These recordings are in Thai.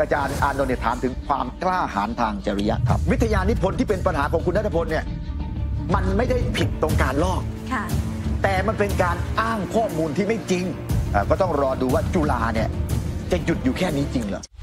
อาจารย์อานนท์เนี่ยถามถึงความกล้าหาญทางจริยธรรมวิทยานิพนธ์ที่เป็นปัญหาของคุณณัฐพลเนี่ยมันไม่ได้ผิดตรงการลอกแต่มันเป็นการอ้างข้อมูลที่ไม่จริงก็ต้องรอดูว่าจุฬาเนี่ยจะหยุดอยู่แค่นี้จริงเหรอ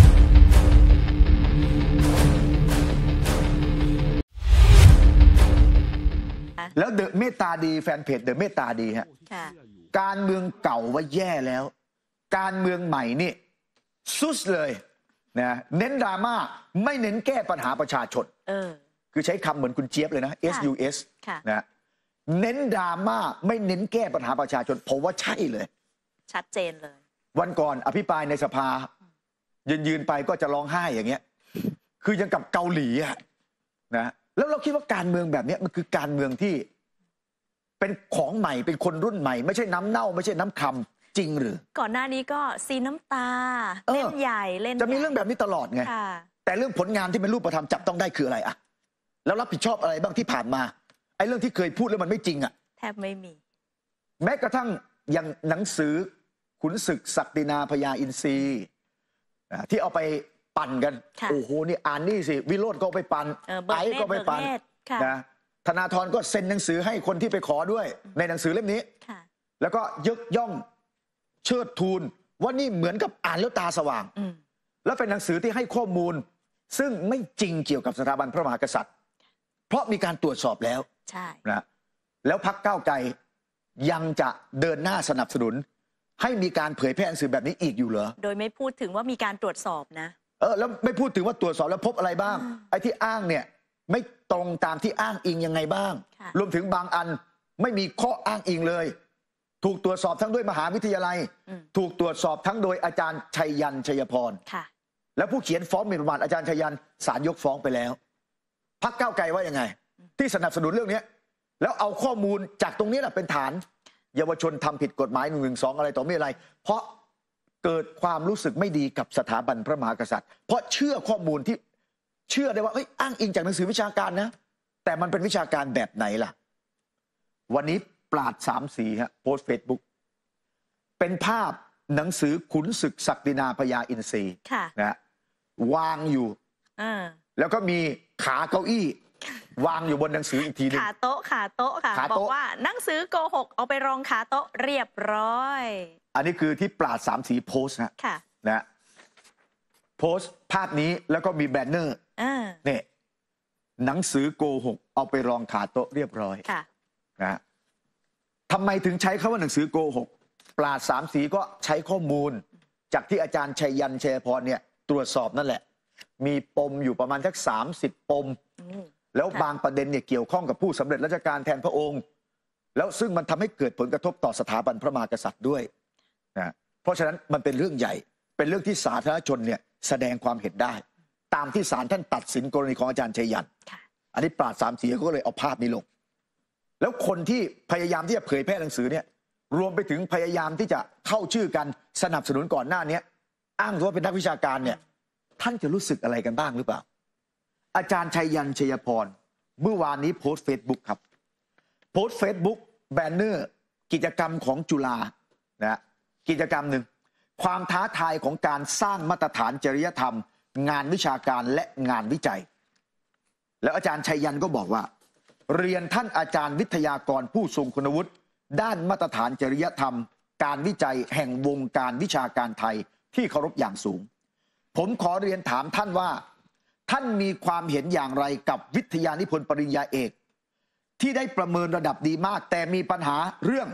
แล้วเดอะเมตตาดีแฟนเพจเดอะเมตตาดีฮะการเมืองเก่าว่าแย่แล้วการเมืองใหม่นี่ซุดเลยนะเน้นดราม่าไม่เน้นแก้ปัญหาประชาชนคือใช้คำเหมือนคุณเจี๊ยบเลยนะ SUS นะเน้นดราม่าไม่เน้นแก้ปัญหาประชาชนผมว่าใช่เลยชัดเจนเลยวันก่อนอภิปรายในสภายืนไปก็จะร้องไห้อย่างเงี้ยคือยังกับเกาหลีอะนะแล้วเราคิดว่าการเมืองแบบนี้มันคือการเมืองที่เป็นของใหม่เป็นคนรุ่นใหม่ไม่ใช่น้ำเน่าไม่ใช่น้ำคำจริงหรือก่อนหน้านี้ก็ซีน้ำตาเล่นใหญ่เล่นจะมีเรื่องแบบนี้ตลอดไงแต่เรื่องผลงานที่เป็นรูปธรรมจับต้องได้คืออะไรอะแล้วรับผิดชอบอะไรบ้างที่ผ่านมาไอ้เรื่องที่เคยพูดแล้วมันไม่จริงอะแทบไม่มีแม้กระทั่งอย่างหนังสือขุนศึกศักดินาพญาอินทรีที่เอาไปปั่นกันโอ้โหนี่อ่านนี่สิวิโรจน์ก็ไปปั่นไอ้ก็ไปปั่นนะธนาธรก็เซ็นหนังสือให้คนที่ไปขอด้วยในหนังสือเล่มนี้แล้วก็ยกย่องเชิดทูลว่านี่เหมือนกับอ่านแล้วตาสว่างแล้วเป็นหนังสือที่ให้ข้อมูลซึ่งไม่จริงเกี่ยวกับสถาบันพระมหากษัตริย์เพราะมีการตรวจสอบแล้วนะแล้วพรรคก้าวไกลยังจะเดินหน้าสนับสนุนให้มีการเผยแพร่หนังสือแบบนี้อีกอยู่เหรอโดยไม่พูดถึงว่ามีการตรวจสอบนะแล้วไม่พูดถึงว่าตรวจสอบแล้วพบอะไรบ้างไอ้ที่อ้างเนี่ยไม่ตรงตามที่อ้างอิงยังไงบ้างรวมถึงบางอันไม่มีข้ออ้างอิงเลยถูกตรวจสอบทั้งด้วยมหาวิทยาลัยถูกตรวจสอบทั้งโดยอาจารย์ชัยยันชัยพรแล้วผู้เขียนฟ้องหมิ่นประมาทอาจารย์ชัยยันศาลยกฟ้องไปแล้วพรรคก้าวไกลว่ายังไงที่สนับสนุนเรื่องนี้แล้วเอาข้อมูลจากตรงนี้แหละเป็นฐานเยาวชนทำผิดกฎหมาย112อะไรต่อไม่อะไรเพราะเกิดความรู้สึกไม่ดีกับสถาบันพระมหากษัตริย์เพราะเชื่อข้อมูลที่เชื่อได้ว่าอ้างอิงจากหนังสือวิชาการนะแต่มันเป็นวิชาการแบบไหนล่ะวันนี้ปราดสามสีฮะโพสต์เฟซบุ๊กเป็นภาพหนังสือขุนศึกศักดินาพญาอินทรีนะวางอยู่แล้วก็มีขาเก้าอี้วางอยู่บนหนังสืออีกทีนึงขาโต๊ะค่ะบอกว่าหนังสือโกหกเอาไปรองขาโต๊ะเรียบร้อยอันนี้คือที่ปราดสามสีโพสต์นะโพสต์ภาพนี้แล้วก็มีแบนเนอร์เนี่ยหนังสือโกหกเอาไปรองขาโต๊ะเรียบร้อยนะทำไมถึงใช้คำว่าหนังสือโกหกปราดสามสีก็ใช้ข้อมูลจากที่อาจารย์ชัยยันชัยพรเนี่ยตรวจสอบนั่นแหละมีปมอยู่ประมาณสัก30 ปมแล้วบางประเด็นเนี่ยเกี่ยวข้องกับผู้สำเร็จราชการแทนพระองค์แล้วซึ่งมันทำให้เกิดผลกระทบต่อสถาบันพระมหากษัตริย์ด้วยนะเพราะฉะนั้นมันเป็นเรื่องใหญ่เป็นเรื่องที่สาธารณชนเนี่ยแสดงความเห็นได้ตามที่ศาลท่านตัดสินกรณีของอาจารย์ชัยยันอันนี้ปราดสามสีก็เลยเอาภาพนี้ลงแล้วคนที่พยายามที่จะเผยแพร่หนังสือเนี่ยรวมไปถึงพยายามที่จะเข้าชื่อกันสนับสนุนก่อนหน้านี้อ้างว่าเป็นนักวิชาการเนี่ยท่านจะรู้สึกอะไรกันบ้างหรือเปล่าอาจารย์ชัยยันชัยพรเมื่อวานนี้โพสต์เฟซบุ๊กครับโพสต์เฟซบุ๊กแบนเนอร์กิจกรรมของจุฬานะกิจกรรมหนึ่งความท้าทายของการสร้างมาตรฐานจริยธรรมงานวิชาการและงานวิจัยแล้วอาจารย์ชัยยันก็บอกว่าเรียนท่านอาจารย์วิทยากรผู้ทรงคุณวุฒิด้านมาตรฐานจริยธรรมการวิจัยแห่งวงการวิชาการไทยที่เคารพอย่างสูงผมขอเรียนถามท่านว่าท่านมีความเห็นอย่างไรกับวิทยานิพนธ์ปริญญาเอกที่ได้ประเมินระดับดีมากแต่มีปัญหาเรื่อง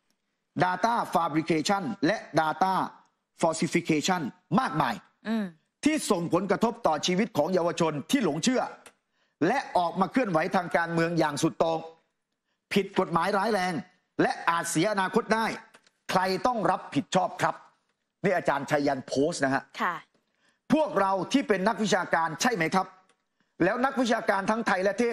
Data Fabrication และ Data Falsification มากมายที่ส่งผลกระทบต่อชีวิตของเยาวชนที่หลงเชื่อและออกมาเคลื่อนไหวทางการเมืองอย่างสุดโต่งผิดกฎหมายร้ายแรงและอาจเสียอนาคตได้ใครต้องรับผิดชอบครับนี่อาจารย์ชัยยันโพสต์นะฮะพวกเราที่เป็นนักวิชาการใช่ไหมครับแล้วนักวิชาการทั้งไทยและเทศ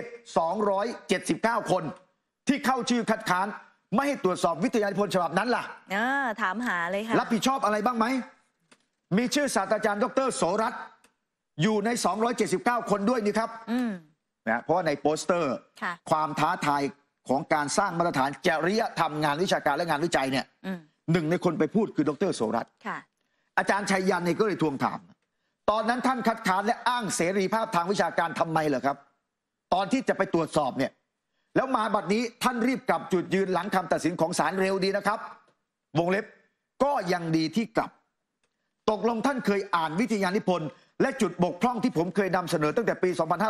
279 คนที่เข้าชื่อคัดค้านไม่ให้ตรวจสอบวิทยานิพนธ์ฉบับนั้นล่ะถามหาเลยค่ะรับผิดชอบอะไรบ้างไหมมีชื่อศาสตราจารย์ดร.โสรัตน์อยู่ใน279 คนด้วยนี่ครับนะเพราะว่าในโปสเตอร์ความท้าทายของการสร้างมาตรฐานจริยธรรมงานวิชาการและงานวิจัยเนี่ยหนึ่งในคนไปพูดคือดร.โสรัตน์อาจารย์ชัยยันเนี่ยก็เลยทวงถามตอนนั้นท่านคัดค้านและอ้างเสรีภาพทางวิชาการทำไมเหรอครับตอนที่จะไปตรวจสอบเนี่ยแล้วมาบัดนี้ท่านรีบกลับจุดยืนหลังคำตัดสินของศาลเร็วดีนะครับวงเล็บก็ยังดีที่กลับตกลงท่านเคยอ่านวิทยานิพนธ์และจุดบกพร่องที่ผมเคยนำเสนอตั้งแต่ปี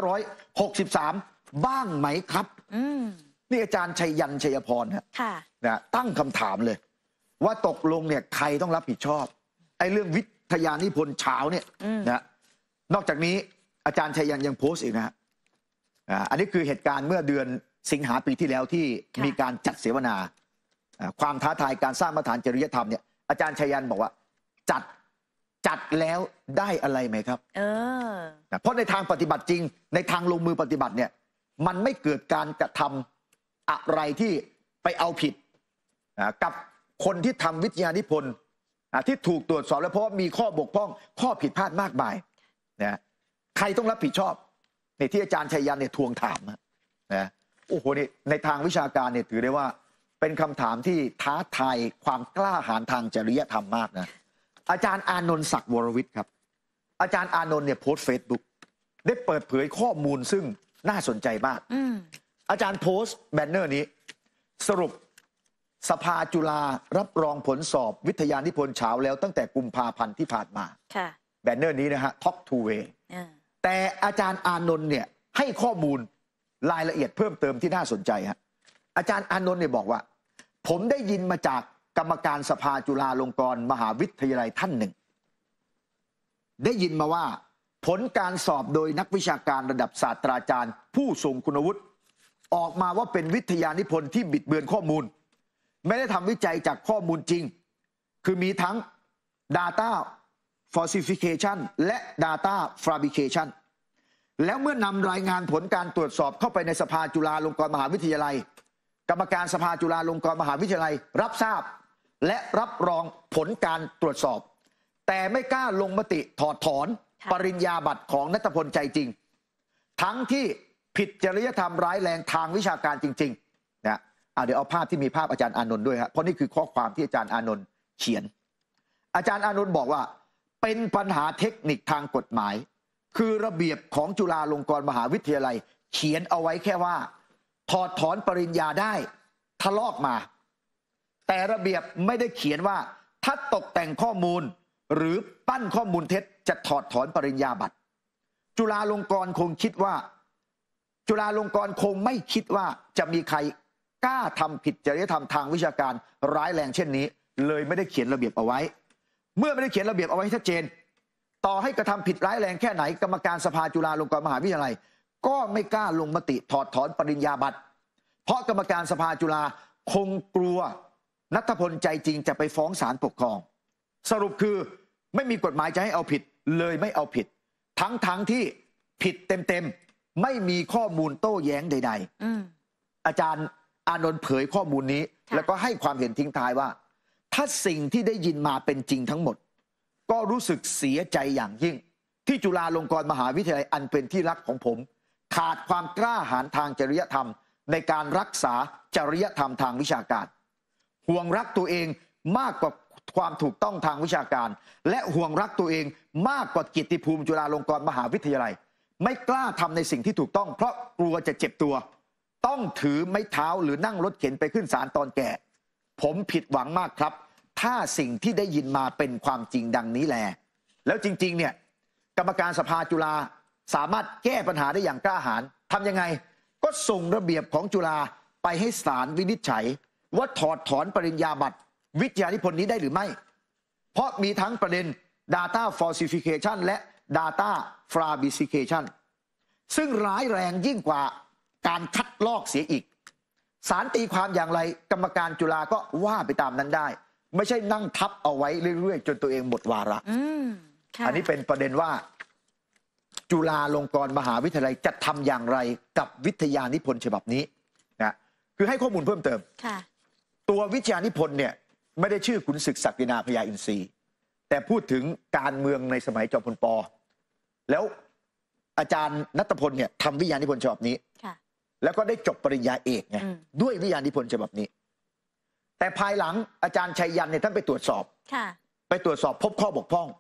2563 บ้างไหมครับนี่อาจารย์ชัยยันชัยพรนะตั้งคำถามเลยว่าตกลงเนี่ยใครต้องรับผิดชอบไอ้เรื่องวิทยานิพนธ์เช้าเนี่ยนะนอกจากนี้อาจารย์ชัยยันยังโพสต์อีกนะฮะอันนี้คือเหตุการณ์เมื่อเดือนสิงหาปีที่แล้วที่มีการจัดเสวนาความท้าทายการสร้างมาตรฐานจริยธรรมเนี่ยอาจารย์ชัยยันบอกว่าจัดแล้วได้อะไรไหมครับเพราะในทางปฏิบัติจริงในทางลงมือปฏิบัติเนี่ยมันไม่เกิดการกระทำอะไรที่ไปเอาผิดกับคนที่ทำวิทยานิพนธ์ที่ถูกตรวจสอบแล้วเพราะว่ามีข้อบกพร่องข้อผิดพลาดมากมายนะใครต้องรับผิดชอบในที่อาจารย์ชัยยันเนี่ยทวงถามนะโอ้โหนี่ในทางวิชาการเนี่ยถือได้ว่าเป็นคำถามที่ท้าทายความกล้าหาญทางจริยธรรมมากนะอาจารย์อานนท์ศักดิ์วรวิทย์ครับอาจารย์อานนท์เนี่ยโพสต์เฟซบุ๊กได้เปิดเผยข้อมูลซึ่งน่าสนใจมากอาจารย์โพสต์แบนเนอร์นี้สรุปสภาจุฬารับรองผลสอบวิทยานิพนธ์เช้าแล้วตั้งแต่กุมภาพันธ์ที่ผ่านมาแบนเนอร์นี้นะฮะท็อปทูเวย์แต่อาจารย์อานนท์เนี่ยให้ข้อมูลรายละเอียดเพิ่มเติมที่น่าสนใจฮะอาจารย์อานนท์เนี่ยบอกว่าผมได้ยินมาจากกรรมการสภาจุฬาลงกรณ์มหาวิทยาลัยท่านหนึ่งได้ยินมาว่าผลการสอบโดยนักวิชาการระดับศาสตราจารย์ผู้ทรงคุณวุฒิออกมาว่าเป็นวิทยานิพนธ์ที่บิดเบือนข้อมูลไม่ได้ทำวิจัยจากข้อมูลจริงคือมีทั้ง Data Falsification และ Data Fabrication แล้วเมื่อนำรายงานผลการตรวจสอบเข้าไปในสภาจุฬาลงกรณ์มหาวิทยาลัยกรรมการสภาจุฬาลงกรณ์มหาวิทยาลัยรับทราบและรับรองผลการตรวจสอบแต่ไม่กล้าลงมติถอดถอนปริญญาบัตรของณัฐพลใจจริงทั้งที่ผิดจริยธรรมร้ายแรงทางวิชาการจริงๆนะเดี๋ยวเอาภาพที่มีภาพอาจารย์อานนท์ด้วยครับเพราะนี่คือข้อความที่อาจารย์อานนท์เขียนอาจารย์อานนท์บอกว่าเป็นปัญหาเทคนิคทางกฎหมายคือระเบียบของจุฬาลงกรณ์มหาวิทยาลัยเขียนเอาไว้แค่ว่าถอดถอนปริญญาได้ทะลอกมาแต่ระเบียบไม่ได้เขียนว่าถ้าตกแต่งข้อมูลหรือปั้นข้อมูลเท็จจะถอดถอนปริญญาบัตรจุฬาลงกรณ์คงคิดว่าจุฬาลงกรณ์คงไม่คิดว่าจะมีใครกล้าทำผิดจริยธรรมทางวิชาการร้ายแรงเช่นนี้เลยไม่ได้เขียนระเบียบเอาไว้เมื่อไม่ได้เขียนระเบียบเอาไว้ชัดเจนต่อให้กระทำผิดร้ายแรงแค่ไหนกรรมการสภาจุฬาลงกรณ์มหาวิทยาลัยก็ไม่กล้าลงมติถอดถอนปริญญาบัตรเพราะกรรมการสภาจุฬาคงกลัวณัฐพลใจจริงจะไปฟ้องศาลปกครองสรุปคือไม่มีกฎหมายจะให้เอาผิดเลยไม่เอาผิดทั้งที่ผิดเต็มๆไม่มีข้อมูลโต้แย้งใดๆอาจารย์อานนท์เผยข้อมูลนี้แล้วก็ให้ความเห็นทิ้งท้ายว่าถ้าสิ่งที่ได้ยินมาเป็นจริงทั้งหมดก็รู้สึกเสียใจอย่างยิ่งที่จุฬาลงกรณ์มหาวิทยาลัยอันเป็นที่รักของผมขาดความกล้าหาญทางจริยธรรมในการรักษาจริยธรรมทางวิชาการห่วงรักตัวเองมากกว่าความถูกต้องทางวิชาการและห่วงรักตัวเองมากกว่าเกียรติภูมิจุฬาลงกรณ์มหาวิทยาลัยไม่กล้าทำในสิ่งที่ถูกต้องเพราะกลัวจะเจ็บตัวต้องถือไม้เท้าหรือนั่งรถเข็นไปขึ้นศาลตอนแก่ผมผิดหวังมากครับถ้าสิ่งที่ได้ยินมาเป็นความจริงดังนี้แลแล้วจริงๆเนี่ยกรรมการสภาจุฬาสามารถแก้ปัญหาได้อย่างกล้าหาญทำยังไงก็ส่งระเบียบของจุฬาไปให้ศาลวินิจฉัยว่าถอดถอนปริญญาบัตรวิทยานิพนธ์นี้ได้หรือไม่เพราะมีทั้งประเด็น Data Falsification และ Data Fabrication ซึ่งร้ายแรงยิ่งกว่าการคัดลอกเสียอีกศาลตีความอย่างไรกรรมการจุฬาก็ว่าไปตามนั้นได้ไม่ใช่นั่งทับเอาไว้เรื่อยๆจนตัวเองหมดวาระอันนี้เป็นประเด็นว่าจุฬาลงกรณ์มหาวิทยาลัยจะทำอย่างไรกับวิทยานิพนธ์ฉบับนี้นะคือให้ข้อมูลเพิ่มเติมตัววิทยานิพนธ์เนี่ยไม่ได้ชื่อขุนศึกศักดินาพญาอินทรีแต่พูดถึงการเมืองในสมัยจอมพลป.แล้วอาจารย์ณัฐพลเนี่ยทำวิทยานิพนธ์ฉบับนี้แล้วก็ได้จบปริญญาเอกไงด้วยวิทยานิพนธ์ฉบับนี้แต่ภายหลังอาจารย์ชัยยันเนี่ยท่านไปตรวจสอบพบข้อบกพร่อง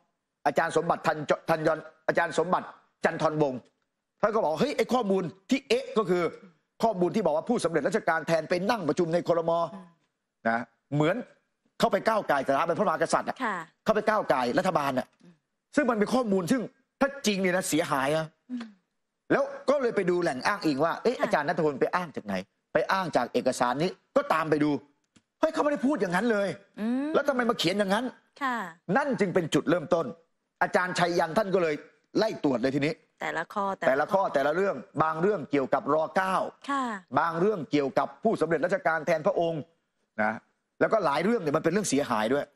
อาจารย์สมบัติอาจารย์สมบัติจันทร์วงศ์ท่านก็บอกเฮ้ยไอ้ข้อมูลที่ก็คือข้อมูลที่บอกว่าผู้สำเร็จราชการแทนไปนั่งประชุมในครม.นะเหมือนเข้าไปก้าวไก่สถาบันพระมหากษัตริย์เข้าไปก้าวไก่รัฐบาลน่ะซึ่งมันเป็นข้อมูลซึ่งถ้าจริงเนี่ยนะเสียหายอะแล้วก็เลยไปดูแหล่งอ้างอิงว่าอาจารย์ณัฐพลไปอ้างจากไหนไปอ้างจากเอกสารนี้ก็ตามไปดูเฮ้ยเขาไม่ได้พูดอย่างนั้นเลยแล้วทำไมมาเขียนอย่างนั้นนั่นจึงเป็นจุดเริ่มต้นอาจารย์ชัยยันท่านก็เลยไล่ตรวจเลยทีนี้แต่ละข้อแต่ละเรื่องบางเรื่องเกี่ยวกับร.9 บางเรื่องเกี่ยวกับผู้สำเร็จราชการแทนพระองค์นะแล้วก็หลายเรื่องเนี่ยมันเป็นเรื่องเสียหายด้วย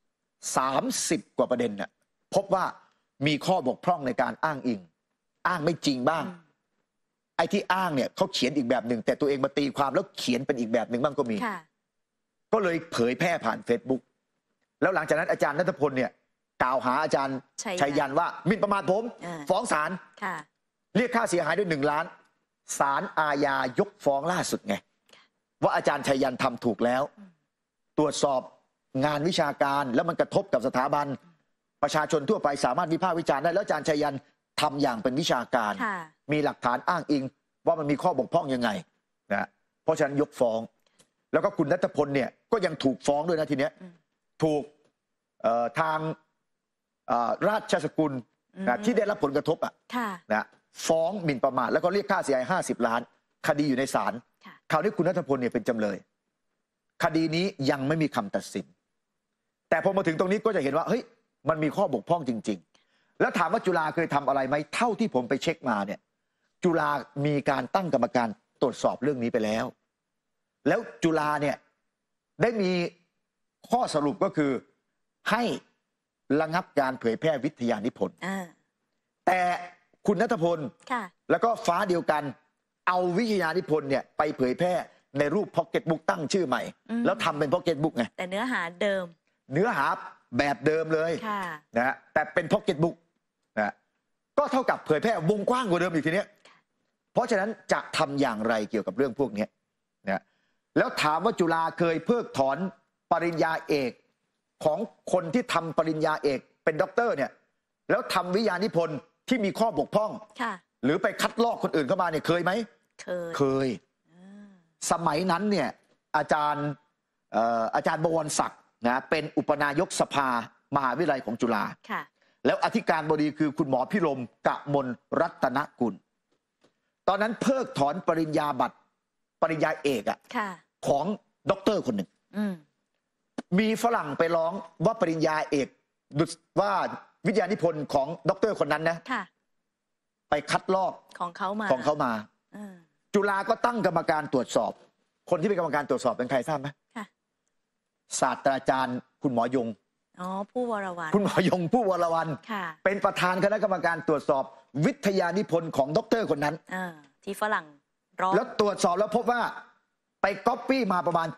30 กว่าประเด็นน่ะพบว่ามีข้อบกพร่องในการอ้างอิงอ้างไม่จริงบ้างไอ้ที่อ้างเนี่ยเขาเขียนอีกแบบหนึ่งแต่ตัวเองมาตีความแล้วเขียนเป็นอีกแบบหนึ่งบ้างก็มีก็เลยเผยแพร่ผ่าน Facebook แล้วหลังจากนั้นอาจารย์ณัฐพลเนี่ยกล่าวหาอาจารย์ชัยยันว่าหมิ่นประมาทผมฟ้องศาลเรียกค่าเสียหายด้วย1 ล้านศาลอาญายกฟ้องล่าสุดไงว่าอาจารย์ชัยยันทำถูกแล้วตรวจสอบงานวิชาการแล้วมันกระทบกับสถาบันประชาชนทั่วไปสามารถวิพากษ์วิจารณ์ได้แล้วอาจารย์ชัยยันทำอย่างเป็นวิชาการมีหลักฐานอ้างอิงว่ามันมีข้อบกพร่องยังไงนะเพราะฉะนั้นยกฟ้องแล้วก็คุณณัฐพลเนี่ยก็ยังถูกฟ้องด้วยนะทีเนี้ยถูกทางราชสกุลที่ได้รับผลกระทบนะฟ้องหมิ่นประมาทแล้วก็เรียกค่าเสียหาย50 ล้านคดีอยู่ในศาลคราวนี้คุณณัฐพลเนี่ยเป็นจำเลยคดีนี้ยังไม่มีคำตัดสินแต่พอมาถึงตรงนี้ก็จะเห็นว่าเฮ้ยมันมีข้อบกพร่องจริงๆแล้วถามว่าจุฬาเคยทำอะไรไหมเท่าที่ผมไปเช็คมาเนี่ยจุฬามีการตั้งกรรมการตรวจสอบเรื่องนี้ไปแล้วจุฬาเนี่ยได้มีข้อสรุปก็คือให้ระงับการเผยแพร่วิทยานิพนธ์แต่คุณณัฐพลแล้วก็ฟ้าเดียวกันเอาวิทยานิพนธ์เนี่ยไปเผยแพร่ในรูปพ็อกเก็ตบุ๊กตั้งชื่อใหม่แล้วทำเป็นพ็อกเก็ตบุ๊กไงแต่เนื้อหาเดิมเนื้อหาแบบเดิมเลยนะแต่เป็นพ็อกเก็ตบุ๊กนะก็เท่ากับเผยแพร่วงกว้างกว่าเดิมอีกทีนี้เพราะฉะนั้นจะทำอย่างไรเกี่ยวกับเรื่องพวกนี้นะแล้วถามว่าจุฬาเคยเพิกถอนปริญญาเอกของคนที่ทำปริญญาเอกเป็นด็อกเตอร์เนี่ยแล้วทำวิทยานิพนธ์ที่มีข้อบกพร่องหรือไปคัดลอกคนอื่นเข้ามาเนี่ยเคยไหมเคยสมัยนั้นเนี่ยอาจารย์บวรศักดิ์นะเป็นอุปนายกสภามหาวิทยาลัยของจุฬาแล้วอธิการบดีคือคุณหมอพิรมกมลรัตนกุลตอนนั้นเพิกถอนปริญญาบัตรปริญญาเอกของด็อกเตอร์คนหนึ่งมีฝรั่งไปร้องว่าปริญญาเอกว่าวิทยานิพนธ์ของด็อกเตอร์คนนั้นนะไปคัดลอกของเขามาจุฬาก็ตั้งกรรมการตรวจสอบคนที่เป็นกรรมการตรวจสอบเป็นใครทราบไหมศาสตราจารย์คุณหมอยงผู้วรวรรณคุณหมอยงผู้วรวรรณเป็นประธานคณะกรรมการตรวจสอบวิทยานิพนธ์ของด็อกเตอร์คนนั้นที่ฝรั่งร้องแล้วตรวจสอบแล้วพบว่าไปก๊อปปี้มาประมาณ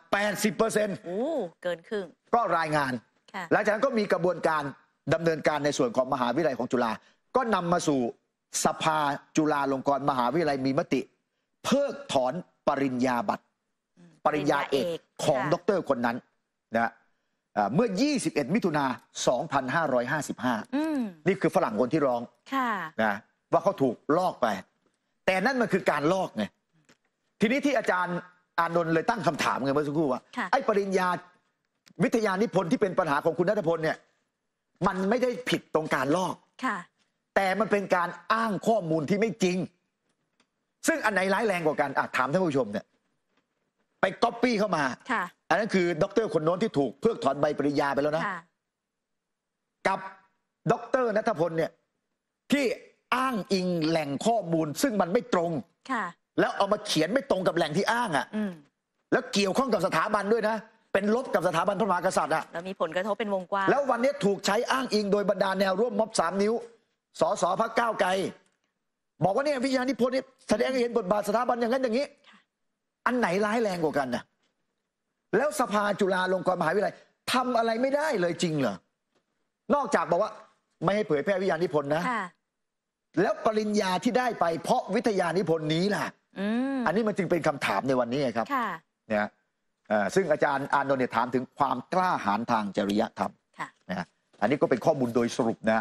80% เกินครึ่งก็รายงานหลังจากนั้นก็มีกระบวนการดำเนินการในส่วนของมหาวิทยาลัยของจุฬาก็นำมาสู่สภาจุฬาลงกรณ์มหาวิทยาลัยมีมติเพิกถอนปริญญาบัตรปริญญาเอกของด็อกเตอร์คนนั้นนะเมื่อ21 มิถุนา2555นี่คือฝรั่งคนที่ร้องนะว่าเขาถูกลอกไปแต่นั่นมันคือการลอกไงทีนี้ที่อาจารย์อานนท์เลยตั้งคำถามไงเมื่อสักครู่ว่าไอ้ปริญญาวิทยานิพนธ์ที่เป็นปัญหาของคุณณัฐพลเนี่ยมันไม่ได้ผิดตรงการลอกแต่มันเป็นการอ้างข้อมูลที่ไม่จริงซึ่งอันไหนร้ายแรงกว่ากันถามท่านผู้ชมเนี่ยไปก๊อปปี้เข้ามาอันนั้นคือด็อกเตอร์คนโน้นที่ถูกเพิกถอนใบปริญญาไปแล้วนะกับด็อกเตอร์ณัฐพลเนี่ยที่อ้างอิงแหล่งข้อมูลซึ่งมันไม่ตรงแล้วเอามาเขียนไม่ตรงกับแหล่งที่อ้างแล้วเกี่ยวข้องกับสถาบันด้วยนะเป็นลบกับสถาบันพระมหากษัตริย์แล้วมีผลกระทบเป็นวงกว้างแล้ววันนี้ถูกใช้อ้างอิงโดยบรรดาแนวร่วมม็อบ3 นิ้วสสพรรคก้าวไกลบอกว่าเนี่ยวิทยานิพนธ์นี่แสดงให้เห็นบทบาทสถาบันอย่างนั้นอย่างนี้อันไหนร้ายแรงกว่ากันนะแล้วสภาจุฬาลงกรณ์มหาวิทยาลัยทำอะไรไม่ได้เลยจริงเหรอนอกจากบอกว่าไม่ให้เผยแพร่วิทยานิพนธ์นะแล้วปริญญาที่ได้ไปเพราะวิทยานิพนธ์นี้ล่ะอันนี้มันจึงเป็นคำถามในวันนี้ครับเนี่ยซึ่งอาจารย์อานนท์เนี่ยถามถึงความกล้าหาญทางจริยธรรมนะอันนี้ก็เป็นข้อมูลโดยสรุปนะ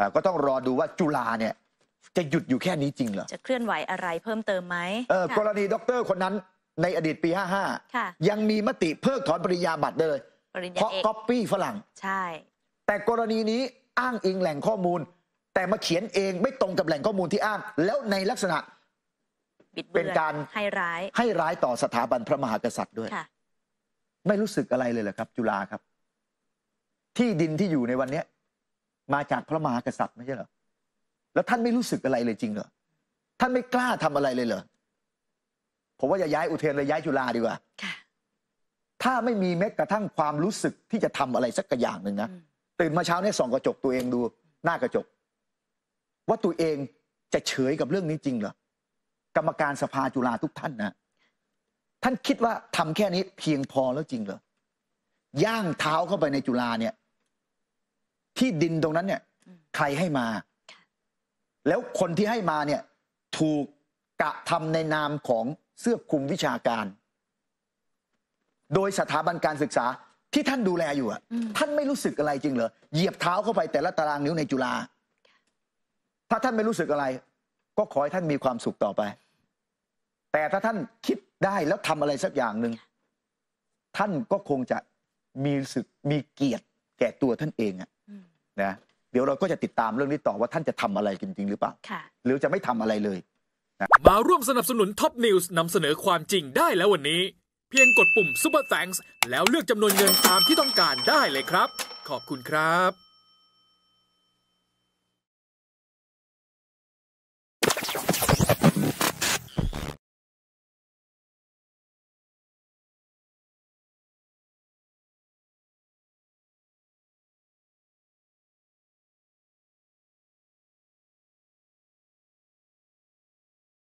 ก็ต้องรอดูว่าจุฬาเนี่ยจะหยุดอยู่แค่นี้จริงเหรอจะเคลื่อนไหวอะไรเพิ่มเติมไหมกรณีด็อกเตอร์คนนั้นในอดีตปี 55ยังมีมติเพิกถอนปริญญาบัตรเลยเพราะก๊อปปี้ฝรั่งใช่แต่กรณีนี้อ้างอิงแหล่งข้อมูลแต่มาเขียนเองไม่ตรงกับแหล่งข้อมูลที่อ้างแล้วในลักษณะเป็นการให้ร้ายต่อสถาบันพระมหากษัตริย์ด้วยไม่รู้สึกอะไรเลยเหรอครับจุฬาครับที่ดินที่อยู่ในวันนี้มาจากพระมหากษัตริย์ไม่ใช่เหรอแล้วท่านไม่รู้สึกอะไรเลยจริงเหรอท่านไม่กล้าทำอะไรเลยเหรอผมว่าอย่าย้ายอุเทนเลยย้ายจุฬาดีกว่าถ้าไม่มีแม้กระทั่งความรู้สึกที่จะทำอะไรสักอย่างหนึ่งนะตื่นมาเช้าเนี่ยส่องกระจกตัวเองดูหน้ากระจกว่าตัวเองจะเฉยกับเรื่องนี้จริงเหรอกรรมการสภาจุฬาทุกท่านนะท่านคิดว่าทำแค่นี้เพียงพอแล้วจริงเหรอย่างเท้าเข้าไปในจุฬาเนี่ยที่ดินตรงนั้นเนี่ยใครให้มาแล้วคนที่ให้มาเนี่ยถูกกระทำในนามของเสื้อคลุมวิชาการโดยสถาบันการศึกษาที่ท่านดูแลอยู่อ่ะท่านไม่รู้สึกอะไรจริงเหรอเหยียบเท้าเข้าไปแต่ละตารางนิ้วในจุฬาถ้าท่านไม่รู้สึกอะไรก็ขอให้ท่านมีความสุขต่อไปแต่ถ้าท่านคิดได้แล้วทำอะไรสักอย่างหนึ่งท่านก็คงจะมีสึกมีเกียรติแก่ตัวท่านเองอ่ะนะเดี๋ยวเราก็จะติดตามเรื่องนี้ต่อว่าท่านจะทำอะไรจริงหรือเปล่าหรือจะไม่ทำอะไรเลยมาร่วมสนับสนุนท็อปนิวส์นำเสนอความจริงได้แล้ววันนี้เพียงกดปุ่ม Super Thanks แล้วเลือกจำนวนเงินตามที่ต้องการได้เลยครับขอบคุณครับ